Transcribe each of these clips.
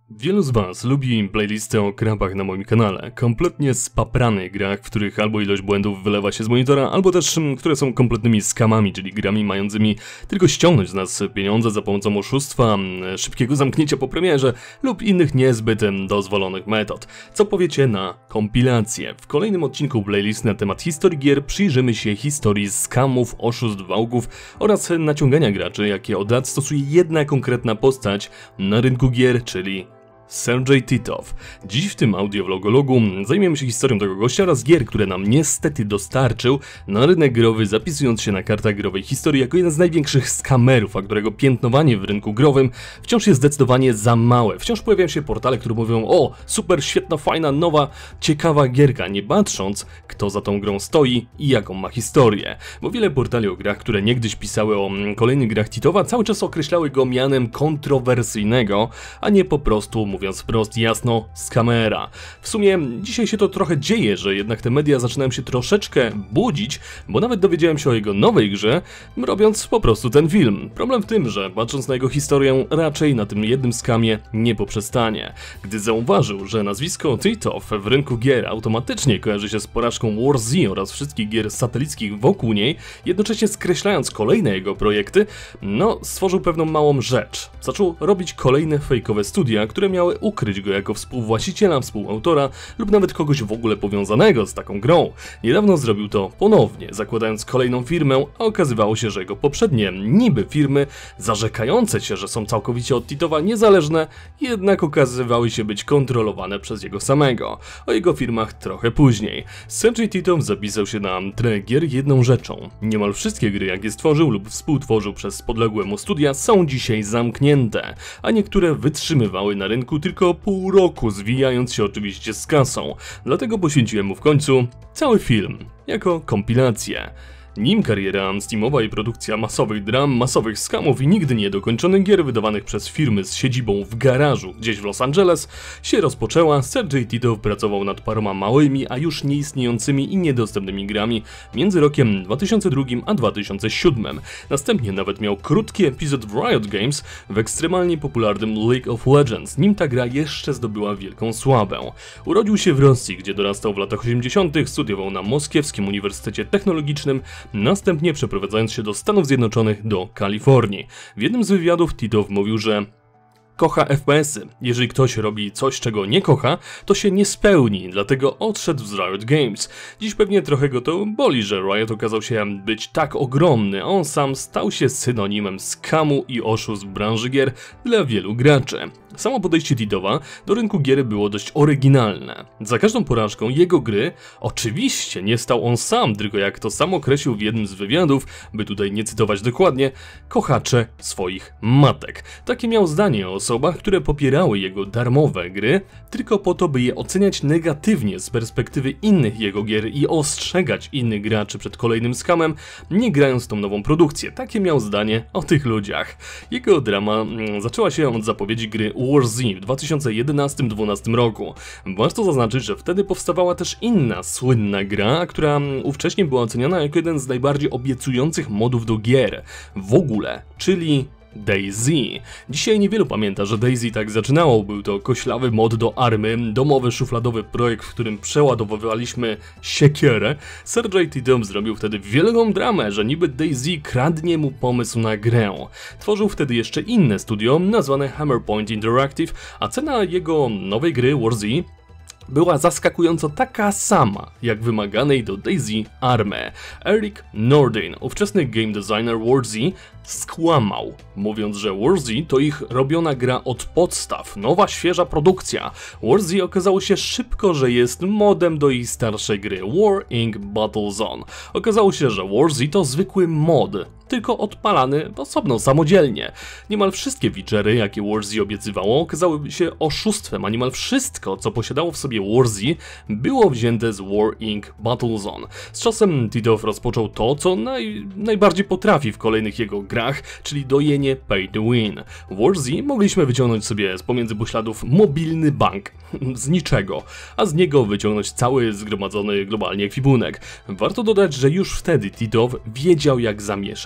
Wielu z Was lubi playlisty o krapach na moim kanale, kompletnie spapranych grach, w których albo ilość błędów wylewa się z monitora, albo też które są kompletnymi skamami, czyli grami mającymi tylko ściągnąć z nas pieniądze za pomocą oszustwa, szybkiego zamknięcia po premierze lub innych niezbyt dozwolonych metod. Co powiecie na kompilację? W kolejnym odcinku playlist na temat historii gier przyjrzymy się historii skamów, oszustw, wałków oraz naciągania graczy, jakie od lat stosuje jedna konkretna postać na rynku gier, czyli Sergej Titov. Dziś w tym audiovlogologu zajmiemy się historią tego gościa oraz gier, które nam niestety dostarczył na rynek growy, zapisując się na kartach growej historii jako jeden z największych skamerów, a którego piętnowanie w rynku growym wciąż jest zdecydowanie za małe. Wciąż pojawiają się portale, które mówią: o, super, świetna, fajna, nowa, ciekawa gierka, nie patrząc, kto za tą grą stoi i jaką ma historię. Bo wiele portali o grach, które niegdyś pisały o kolejnych grach Titova, cały czas określały go mianem kontrowersyjnego, a nie po prostu, mówiąc wprost, jasno, skamera. W sumie dzisiaj się to trochę dzieje, że jednak te media zaczynają się troszeczkę budzić, bo nawet dowiedziałem się o jego nowej grze, robiąc po prostu ten film. Problem w tym, że patrząc na jego historię, raczej na tym jednym skamie nie poprzestanie. Gdy zauważył, że nazwisko Titov w rynku gier automatycznie kojarzy się z porażką War Z oraz wszystkich gier satelickich wokół niej, jednocześnie skreślając kolejne jego projekty, stworzył pewną małą rzecz. Zaczął robić kolejne fejkowe studia, które miały ukryć go jako współwłaściciela, współautora lub nawet kogoś w ogóle powiązanego z taką grą. Niedawno zrobił to ponownie, zakładając kolejną firmę, a okazywało się, że jego poprzednie niby firmy, zarzekające się, że są całkowicie od Titova niezależne, jednak okazywały się być kontrolowane przez jego samego. O jego firmach trochę później. Sergej Titov zapisał się na tle gier jedną rzeczą. Niemal wszystkie gry, jakie stworzył lub współtworzył przez podległe mu studia, są dzisiaj zamknięte, a niektóre wytrzymywały na rynku tylko pół roku, zwijając się oczywiście z kasą. Dlatego poświęciłem mu w końcu cały film, jako kompilację. Nim kariera steamowa i produkcja masowych dram, masowych skamów i nigdy niedokończonych gier wydawanych przez firmy z siedzibą w garażu gdzieś w Los Angeles się rozpoczęła, Sergej Titov pracował nad paroma małymi, a już nieistniejącymi i niedostępnymi grami między rokiem 2002 a 2007. Następnie nawet miał krótki epizod w Riot Games w ekstremalnie popularnym League of Legends, nim ta gra jeszcze zdobyła wielką sławę. Urodził się w Rosji, gdzie dorastał w latach 80., studiował na Moskiewskim Uniwersytecie Technologicznym, następnie przeprowadzając się do Stanów Zjednoczonych, do Kalifornii. W jednym z wywiadów Titov mówił, że kocha FPS-y. Jeżeli ktoś robi coś, czego nie kocha, to się nie spełni, dlatego odszedł z Riot Games. Dziś pewnie trochę go to boli, że Riot okazał się być tak ogromny, a on sam stał się synonimem skamu i oszustw w branży gier dla wielu graczy. Samo podejście Titova do rynku gier było dość oryginalne. Za każdą porażką jego gry, oczywiście nie stał on sam, tylko jak to sam określił w jednym z wywiadów, by tutaj nie cytować dokładnie, kochacze swoich matek. Takie miał zdanie o osobach, które popierały jego darmowe gry, tylko po to, by je oceniać negatywnie z perspektywy innych jego gier i ostrzegać innych graczy przed kolejnym skamem, nie grając w tą nową produkcję. Takie miał zdanie o tych ludziach. Jego drama zaczęła się od zapowiedzi gry War Z w 2011-2012 roku. Warto zaznaczyć, że wtedy powstawała też inna słynna gra, która ówcześnie była oceniana jako jeden z najbardziej obiecujących modów do gier w ogóle, czyli DayZ. Dzisiaj niewielu pamięta, że DayZ tak zaczynało. Był to koślawy mod do Army, domowy, szufladowy projekt, w którym przeładowywaliśmy siekierę. Sergej Titov zrobił wtedy wielką dramę, że niby DayZ kradnie mu pomysł na grę. Tworzył wtedy jeszcze inne studio, nazwane Hammerpoint Interactive, a cena jego nowej gry War Z była zaskakująco taka sama, jak wymaganej do DayZ Army. Eric Nordin, ówczesny game designer War Z, skłamał, mówiąc, że War Z to ich robiona gra od podstaw, nowa, świeża produkcja. War Z okazało się szybko, że jest modem do ich starszej gry War Inc. Battlezone. Okazało się, że War Z to zwykły mod, tylko odpalany osobno, samodzielnie. Niemal wszystkie feature'y, jakie War Z obiecywało, okazały się oszustwem, a niemal wszystko, co posiadało w sobie War Z, było wzięte z War Inc. Battlezone. Z czasem Titov rozpoczął to, co najbardziej potrafi w kolejnych jego grach, czyli dojenie pay to win. W War Z mogliśmy wyciągnąć sobie z pomiędzy pośladów mobilny bank, z niczego, a z niego wyciągnąć cały zgromadzony globalnie ekwipunek. Warto dodać, że już wtedy Titov wiedział, jak zamieszać.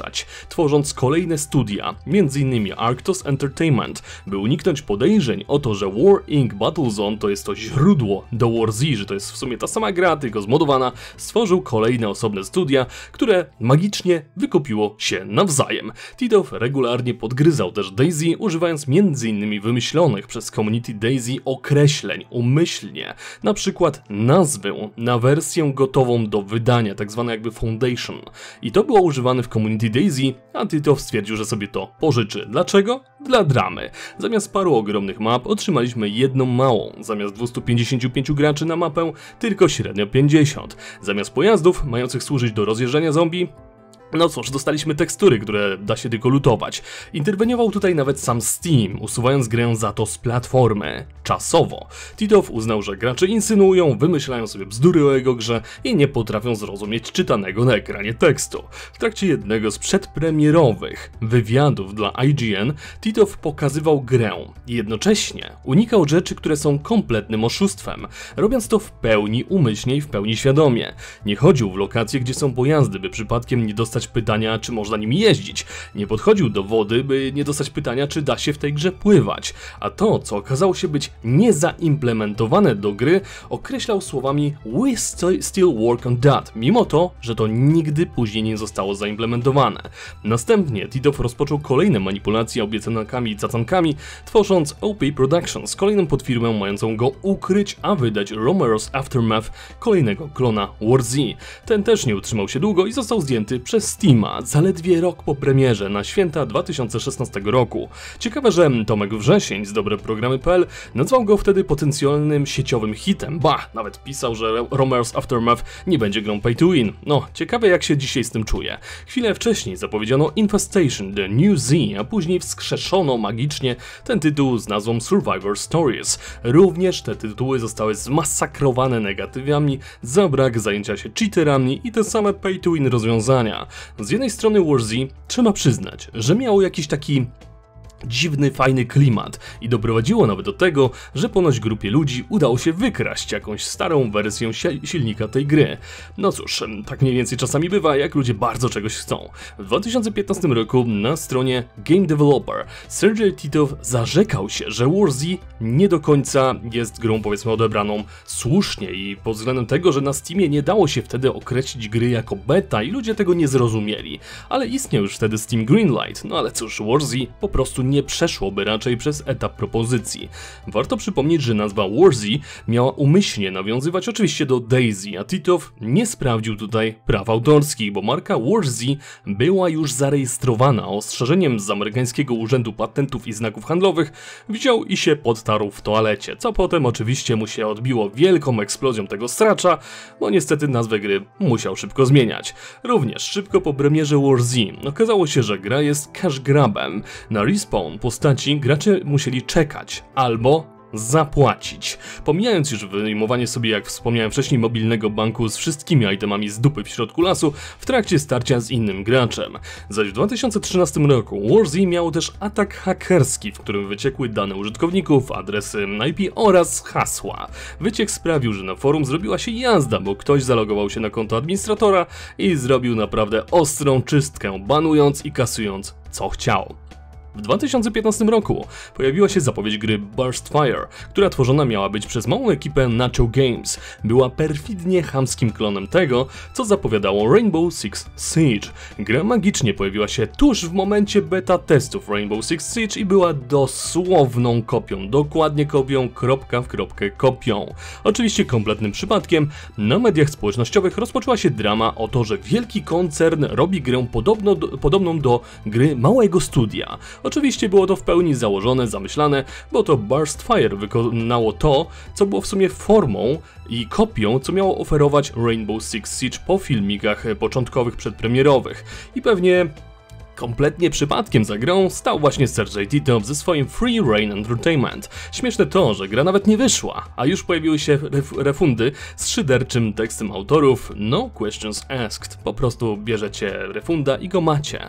ulepszać, tworząc kolejne studia, m.in. Arctos Entertainment, by uniknąć podejrzeń o to, że War Inc. Battlezone to jest to źródło do War Z, że to jest w sumie ta sama gra, tylko zmodowana, stworzył kolejne osobne studia, które magicznie wykupiło się nawzajem. Titow regularnie podgryzał też DayZ, używając m.in. wymyślonych przez community DayZ określeń umyślnie, na przykład nazwę na wersję gotową do wydania, tak zwane jakby Foundation. I to było używane w community DayZ, a Titow stwierdził, że sobie to pożyczy. Dlaczego? Dla dramy. Zamiast paru ogromnych map otrzymaliśmy jedną małą, zamiast 255 graczy na mapę tylko średnio 50. Zamiast pojazdów mających służyć do rozjeżdżania zombie, no cóż, dostaliśmy tekstury, które da się tylko lutować. Interweniował tutaj nawet sam Steam, usuwając grę za to z platformy. Czasowo. Titow uznał, że gracze insynuują, wymyślają sobie bzdury o jego grze i nie potrafią zrozumieć czytanego na ekranie tekstu. W trakcie jednego z przedpremierowych wywiadów dla IGN Titow pokazywał grę i jednocześnie unikał rzeczy, które są kompletnym oszustwem, robiąc to w pełni umyślnie i w pełni świadomie. Nie chodził w lokacje, gdzie są pojazdy, by przypadkiem nie dostać pytania, czy można nimi jeździć. Nie podchodził do wody, by nie dostać pytania, czy da się w tej grze pływać. A to, co okazało się być niezaimplementowane do gry, określał słowami "We still work on that", mimo to, że to nigdy później nie zostało zaimplementowane. Następnie Titow rozpoczął kolejne manipulacje obiecankami i cacankami, tworząc OP Productions, kolejną podfirmę mającą go ukryć, a wydać Romero's Aftermath, kolejnego klona War Z. Ten też nie utrzymał się długo i został zdjęty przez Steama zaledwie rok po premierze na święta 2016 roku. Ciekawe, że Tomek Wrzesień z dobreprogramy.pl nazwał go wtedy potencjalnym sieciowym hitem. Nawet pisał, że Romero's Aftermath nie będzie grą pay to win. No, ciekawe jak się dzisiaj z tym czuje. Chwilę wcześniej zapowiedziano Infestation The New Z, a później wskrzeszono magicznie ten tytuł z nazwą Survivor Stories. Również te tytuły zostały zmasakrowane negatywami za brak zajęcia się cheaterami i te same pay to win rozwiązania. Z jednej strony War Z trzeba przyznać, że miało jakiś taki dziwny, fajny klimat i doprowadziło nawet do tego, że ponoć grupie ludzi udało się wykraść jakąś starą wersję silnika tej gry. No cóż, tak mniej więcej czasami bywa, jak ludzie bardzo czegoś chcą. W 2015 roku na stronie Game Developer Sergej Titow zarzekał się, że War Z nie do końca jest grą, powiedzmy, odebraną słusznie i pod względem tego, że na Steamie nie dało się wtedy określić gry jako beta i ludzie tego nie zrozumieli. Ale istniał już wtedy Steam Greenlight, no ale cóż, War Z po prostu nie przeszłoby raczej przez etap propozycji. Warto przypomnieć, że nazwa War Z miała umyślnie nawiązywać oczywiście do DayZ, a Titow nie sprawdził tutaj praw autorskich, bo marka War Z była już zarejestrowana. Ostrzeżeniem z amerykańskiego Urzędu Patentów i Znaków Handlowych wziął i się podtarł w toalecie, co potem oczywiście mu się odbiło wielką eksplozją tego stracza, bo niestety nazwę gry musiał szybko zmieniać. Również szybko po premierze War Z okazało się, że gra jest cash grabem. Na Respawn postaci gracze musieli czekać albo zapłacić. Pomijając już wyjmowanie sobie, jak wspomniałem wcześniej, mobilnego banku z wszystkimi itemami z dupy w środku lasu w trakcie starcia z innym graczem. Zaś w 2013 roku War Z miało też atak hakerski, w którym wyciekły dane użytkowników, adresy IP oraz hasła. Wyciek sprawił, że na forum zrobiła się jazda, bo ktoś zalogował się na konto administratora i zrobił naprawdę ostrą czystkę, banując i kasując co chciał. W 2015 roku pojawiła się zapowiedź gry Burst Fire, która tworzona miała być przez małą ekipę Nacho Games. Była perfidnie chamskim klonem tego, co zapowiadało Rainbow Six Siege. Gra magicznie pojawiła się tuż w momencie beta testów Rainbow Six Siege i była dosłowną kopią, dokładnie kopią, kropka w kropkę kopią. Oczywiście kompletnym przypadkiem na mediach społecznościowych rozpoczęła się drama o to, że wielki koncern robi grę podobną do gry małego studia. Oczywiście było to w pełni założone, zamyślane, bo to Burst Fire wykonało to, co było w sumie formą i kopią, co miało oferować Rainbow Six Siege po filmikach początkowych przedpremierowych. I pewnie kompletnie przypadkiem za grą stał właśnie Sergej Titow ze swoim Free Reign Entertainment. Śmieszne to, że gra nawet nie wyszła, a już pojawiły się refundy z szyderczym tekstem autorów "No questions asked". Po prostu bierzecie refunda i go macie.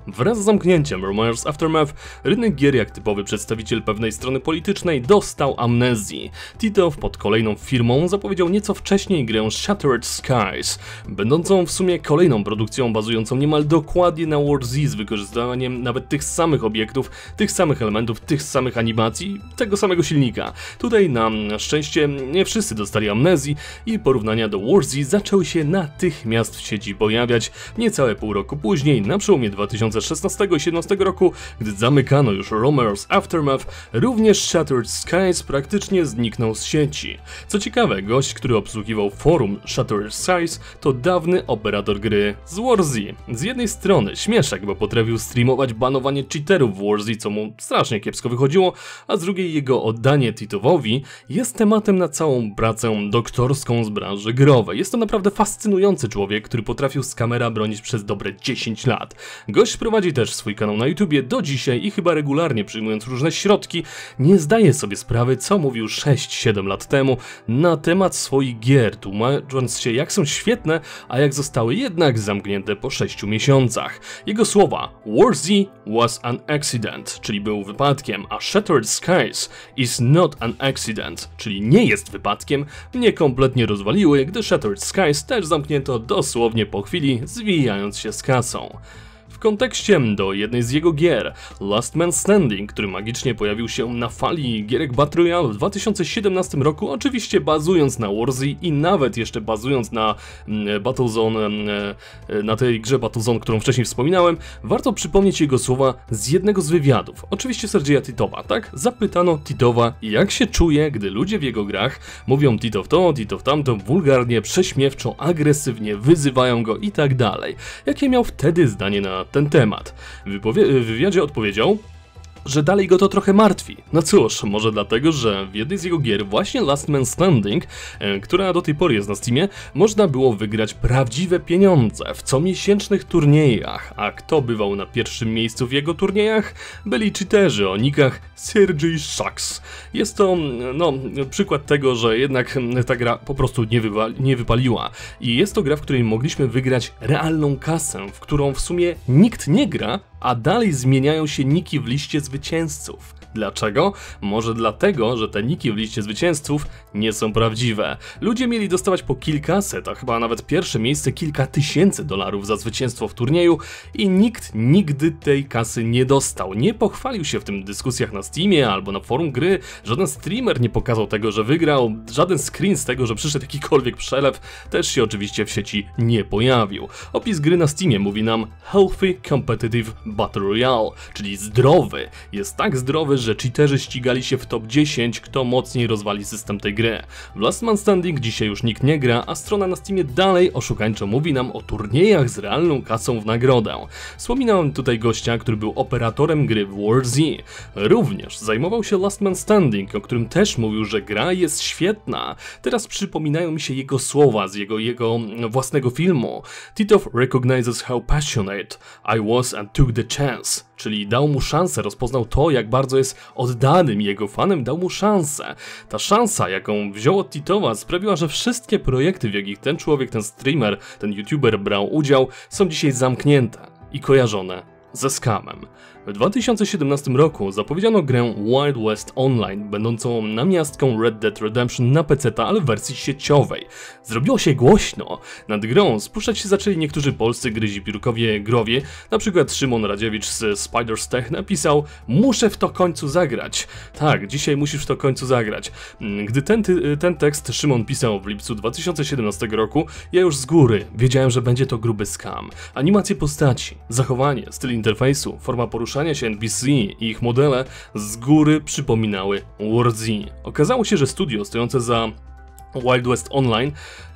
Wraz z zamknięciem Rumors Aftermath, rynek gier jak typowy przedstawiciel pewnej strony politycznej dostał amnezji. Titow pod kolejną firmą zapowiedział nieco wcześniej grę Shattered Skies, będącą w sumie kolejną produkcją bazującą niemal dokładnie na War Z z wykorzystaniem nawet tych samych obiektów, tych samych elementów, tych samych animacji, tego samego silnika. Tutaj na szczęście nie wszyscy dostali amnezji i porównania do War Z zaczęły się natychmiast w sieci pojawiać niecałe pół roku później, na przełomie 2016 i 2017 roku, gdy zamykano już Rumors Aftermath, również Shattered Skies praktycznie zniknął z sieci. Co ciekawe, gość, który obsługiwał forum Shattered Skies, to dawny operator gry z War Z. Z jednej strony śmieszek, bo potrafił streamować banowanie cheaterów w War Z, co mu strasznie kiepsko wychodziło, a z drugiej jego oddanie Titowowi jest tematem na całą pracę doktorską z branży growej. Jest to naprawdę fascynujący człowiek, który potrafił z kamera bronić przez dobre 10 lat. Gość prowadzi też swój kanał na YouTubie do dzisiaj i chyba regularnie przyjmując różne środki, nie zdaje sobie sprawy, co mówił 6-7 lat temu na temat swoich gier, tłumacząc się, jak są świetne, a jak zostały jednak zamknięte po 6 miesiącach. Jego słowa: War Z was an accident, czyli był wypadkiem, a Shattered Skies is not an accident, czyli nie jest wypadkiem, mnie kompletnie rozwaliły, gdy Shattered Skies też zamknięto dosłownie po chwili, zwijając się z kasą. W kontekście do jednej z jego gier, Last Man Standing, który magicznie pojawił się na fali gierek Battle Royale w 2017 roku, oczywiście bazując na War Z i nawet jeszcze bazując na Battlezone, na tej grze Battlezone, którą wcześniej wspominałem, warto przypomnieć jego słowa z jednego z wywiadów, oczywiście Sergeja Titowa, tak? Zapytano Titowa, jak się czuje, gdy ludzie w jego grach mówią Titow to, Titow tamto, wulgarnie, prześmiewczo, agresywnie, wyzywają go i tak dalej. Jakie miał wtedy zdanie na ten temat? W wywiadzie odpowiedział, że dalej go to trochę martwi. No cóż, może dlatego, że w jednej z jego gier, właśnie Last Man Standing, która do tej pory jest na Steamie, można było wygrać prawdziwe pieniądze w comiesięcznych turniejach. A kto bywał na pierwszym miejscu w jego turniejach? Byli cheaterzy o nikach Sergej Shucks. Jest to, no, przykład tego, że jednak ta gra po prostu nie wypaliła. I jest to gra, w której mogliśmy wygrać realną kasę, w którą w sumie nikt nie gra, a dalej zmieniają się niki w liście zwycięzców. Dlaczego? Może dlatego, że te niki w liście zwycięzców nie są prawdziwe. Ludzie mieli dostawać po kilkaset, a chyba nawet pierwsze miejsce kilka tysięcy dolarów za zwycięstwo w turnieju i nikt nigdy tej kasy nie dostał. Nie pochwalił się w tym dyskusjach na Steamie albo na forum gry, żaden streamer nie pokazał tego, że wygrał, żaden screen z tego, że przyszedł jakikolwiek przelew, też się oczywiście w sieci nie pojawił. Opis gry na Steamie mówi nam Healthy Competitive Battle Royale, czyli zdrowy. Jest tak zdrowy, że cheaterzy ścigali się w top 10, kto mocniej rozwali system tej gry. W Last Man Standing dzisiaj już nikt nie gra, a strona na Steamie dalej oszukańczo mówi nam o turniejach z realną kasą w nagrodę. Wspominałem tutaj gościa, który był operatorem gry w War Z. Również zajmował się Last Man Standing, o którym też mówił, że gra jest świetna. Teraz przypominają mi się jego słowa z jego własnego filmu. Titow recognizes how passionate I was and took the chance. Czyli dał mu szansę, rozpoznał to, jak bardzo jest oddanym jego fanem, dał mu szansę. Ta szansa, jaką wziął od Titowa, sprawiła, że wszystkie projekty, w jakich ten człowiek, ten streamer, ten youtuber brał udział, są dzisiaj zamknięte i kojarzone ze scamem. W 2017 roku zapowiedziano grę Wild West Online, będącą namiastką Red Dead Redemption na PC-ta, ale w wersji sieciowej. Zrobiło się głośno. Nad grą spuszczać się zaczęli niektórzy polscy gryzi piórkowie growie, na przykład Szymon Radziewicz z Spiders Tech napisał: muszę w to końcu zagrać. Tak, dzisiaj musisz w to końcu zagrać. Gdy ten tekst Szymon pisał w lipcu 2017 roku, ja już z góry wiedziałem, że będzie to gruby scam. Animacje postaci, zachowanie, styl interfejsu, forma poruszania się NPC i ich modele z góry przypominały War Z. Okazało się, że studio stojące za Wild West Online,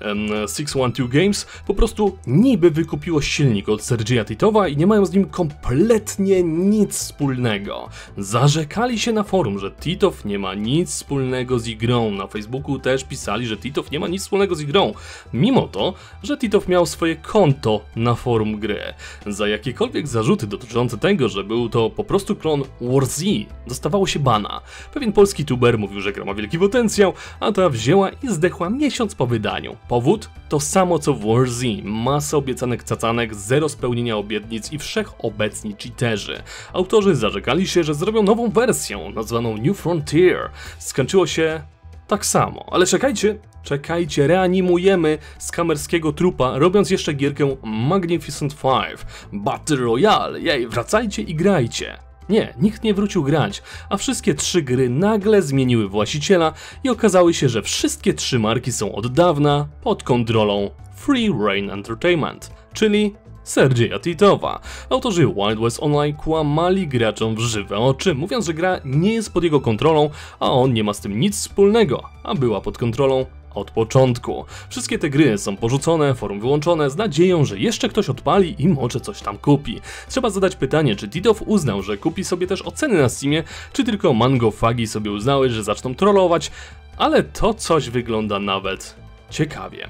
612 Games, po prostu niby wykupiło silnik od Sergeja Titowa i nie mają z nim kompletnie nic wspólnego. Zarzekali się na forum, że Titow nie ma nic wspólnego z ich grą. Na Facebooku też pisali, że Titow nie ma nic wspólnego z ich grą, mimo to, że Titow miał swoje konto na forum gry. Za jakiekolwiek zarzuty dotyczące tego, że był to po prostu klon War Z, dostawało się bana. Pewien polski tuber mówił, że gra ma wielki potencjał, a ta wzięła i zdechła miesiąc po wydaniu. Powód? To samo co w War Z. Masa obiecanek cacanek, zero spełnienia obietnic i wszechobecni cheaterzy. Autorzy zarzekali się, że zrobią nową wersję, nazwaną New Frontier. Skończyło się tak samo, ale czekajcie, reanimujemy skamerskiego trupa, robiąc jeszcze gierkę Magnificent 5, Battle Royale, jej, wracajcie i grajcie. Nie, nikt nie wrócił grać, a wszystkie 3 gry nagle zmieniły właściciela i okazało się, że wszystkie 3 marki są od dawna pod kontrolą Free Reign Entertainment, czyli Sergeja Titowa. Autorzy Wild West Online kłamali graczom w żywe oczy, mówiąc, że gra nie jest pod jego kontrolą, a on nie ma z tym nic wspólnego, a była pod kontrolą od początku. Wszystkie te gry są porzucone, forum wyłączone z nadzieją, że jeszcze ktoś odpali i może coś tam kupi. Trzeba zadać pytanie, czy Titow uznał, że kupi sobie też oceny na Steamie, czy tylko Mango Fagi sobie uznały, że zaczną trollować, ale to coś wygląda nawet ciekawie.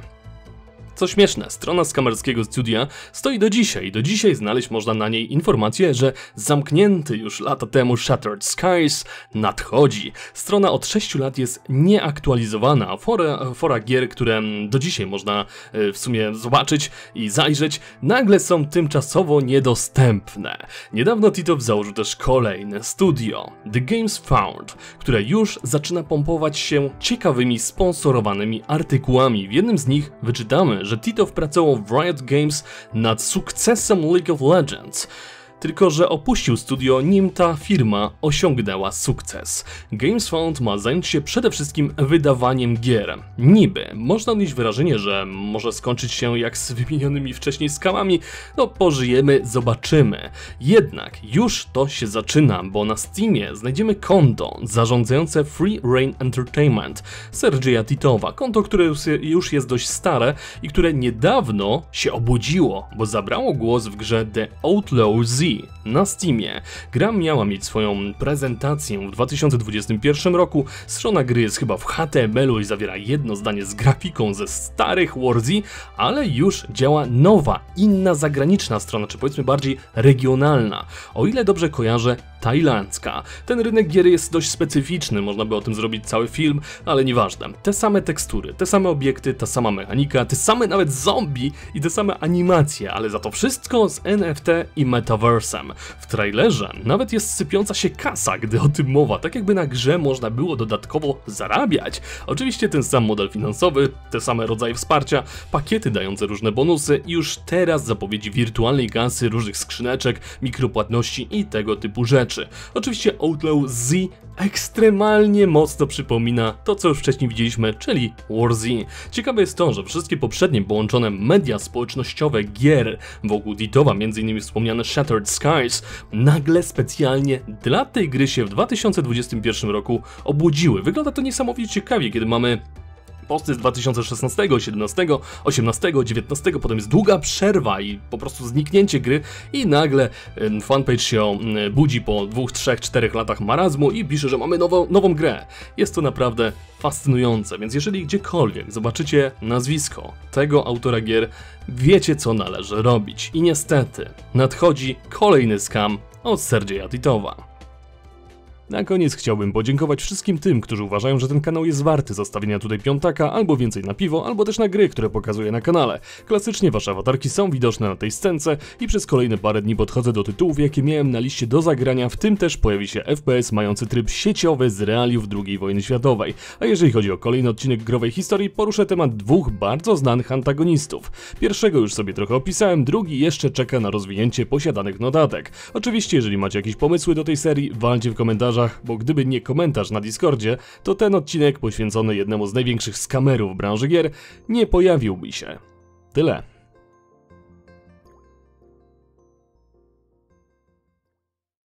Co śmieszne, strona skamerskiego studia stoi do dzisiaj. Do dzisiaj znaleźć można na niej informację, że zamknięty już lata temu Shattered Skies nadchodzi. Strona od 6 lat jest nieaktualizowana. Fora gier, które do dzisiaj można w sumie zobaczyć i zajrzeć, nagle są tymczasowo niedostępne. Niedawno Titow założył też kolejne studio, The Games Found, które już zaczyna pompować się ciekawymi sponsorowanymi artykułami. W jednym z nich wyczytamy, że Titow pracował w Riot Games nad sukcesem League of Legends. Tylko że opuścił studio, nim ta firma osiągnęła sukces. Games Found ma zająć się przede wszystkim wydawaniem gier. Niby, można odnieść wrażenie, że może skończyć się jak z wymienionymi wcześniej skamami, no pożyjemy, zobaczymy. Jednak już to się zaczyna, bo na Steamie znajdziemy konto zarządzające Free Reign Entertainment Sergeja Titowa. Konto, które już jest dość stare i które niedawno się obudziło, bo zabrało głos w grze The Outlaw Z na Steamie. Gra miała mieć swoją prezentację w 2021 roku. Strona gry jest chyba w HTML-u i zawiera jedno zdanie z grafiką ze starych War Z, ale już działa nowa, inna zagraniczna strona, czy powiedzmy bardziej regionalna. O ile dobrze kojarzę, tajlandzka. Ten rynek gier jest dość specyficzny, można by o tym zrobić cały film, ale nieważne. Te same tekstury, te same obiekty, ta sama mechanika, te same nawet zombie i te same animacje, ale za to wszystko z NFT i Metaversem. W trailerze nawet jest sypiąca się kasa, gdy o tym mowa, tak jakby na grze można było dodatkowo zarabiać. Oczywiście ten sam model finansowy, te same rodzaje wsparcia, pakiety dające różne bonusy i już teraz zapowiedzi wirtualnej kasy, różnych skrzyneczek, mikropłatności i tego typu rzeczy. Oczywiście Outlaw Z ekstremalnie mocno przypomina to, co już wcześniej widzieliśmy, czyli War Z. Ciekawe jest to, że wszystkie poprzednie połączone media społecznościowe gier wokół Titowa, m.in. wspomniane Shattered Skies, nagle specjalnie dla tej gry się w 2021 roku obudziły. Wygląda to niesamowicie ciekawie, kiedy mamy posty z 2016, 17, 18, 19, potem jest długa przerwa i po prostu zniknięcie gry i nagle fanpage się budzi po 2, 3, 4 latach marazmu i pisze, że mamy nową grę. Jest to naprawdę fascynujące, więc jeżeli gdziekolwiek zobaczycie nazwisko tego autora gier, wiecie co należy robić. I niestety nadchodzi kolejny skam od Sergeja Titowa. Na koniec chciałbym podziękować wszystkim tym, którzy uważają, że ten kanał jest warty zostawienia tutaj piątaka, albo więcej na piwo, albo też na gry, które pokazuję na kanale. Klasycznie wasze awatarki są widoczne na tej scence i przez kolejne parę dni podchodzę do tytułów, jakie miałem na liście do zagrania, w tym też pojawi się FPS mający tryb sieciowy z realiów II wojny światowej. A jeżeli chodzi o kolejny odcinek growej historii, poruszę temat 2 bardzo znanych antagonistów. Pierwszego już sobie trochę opisałem, drugi jeszcze czeka na rozwinięcie posiadanych notatek. Oczywiście, jeżeli macie jakieś pomysły do tej serii, walcie w komentarzach, bo gdyby nie komentarz na Discordzie, to ten odcinek poświęcony jednemu z największych skamerów w branży gier nie pojawiłby się. Tyle.